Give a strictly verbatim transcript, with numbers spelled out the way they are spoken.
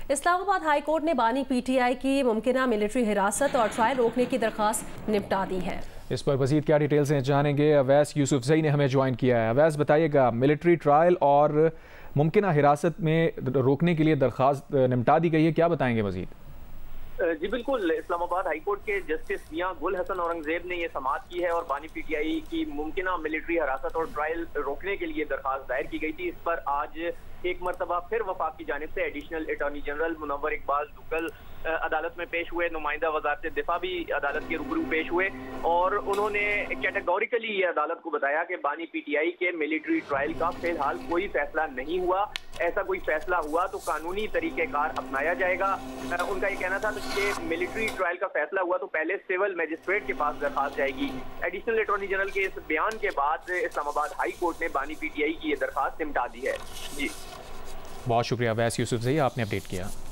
Islamabad high court ने बानी PTI की मुमकिना मिलिट्री हिरासत और ट्रायल रोकने की दरख्वास्त निपटा दी है। इस पर मजीद क्या डिटेल्स हैं जानेंगे। अवैस यूसुफजई ने हमें ज्वाइन किया है। अवैस बताइएगा, मिलिट्री ट्रायल और मुमकिना हिरासत में रोकने के लिए दरख्वास्त निपटा दी गई है, क्या बताएंगे मजीद? जी बिल्कुल, इस्लामाबाद हाई कोर्ट के जस्टिस मियां गुल हसन औरंगजेब ने यह समाअत की है और बानी पीटीआई की मुमकिना मिलिट्री हिरासत और ट्रायल रोकने के लिए दरखास्त दायर की गई थी। इस पर आज एक मरतबा फिर वफाक की जानिब से additional attorney general Munawar Iqbal Duggal अदालत में पेश हुए। नुमाइंदा वजारत दिफा भी अदालत के रूबरू पेश हुए और उन्होंने कैटेगोरिकली ये अदालत को बताया कि बानी पीटीआई के मिलिट्री ट्रायल का फिलहाल कोई फैसला नहीं हुआ। ऐसा कोई फैसला हुआ तो कानूनी तरीक़ेकार अपनाया जाएगा। उनका ये कहना था कि मिलिट्री ट्रायल का फैसला हुआ तो पहले सिविल मजिस्ट्रेट के पास दरखास्त जाएगी। एडिशनल अटॉर्नी जनरल के इस बयान के बाद इस्लामाबाद हाई कोर्ट ने बानी पीटीआई की ये दरखास्त निपटा दी है। जी बहुत शुक्रिया अवैस यूसुफजई, आपने अपडेट किया।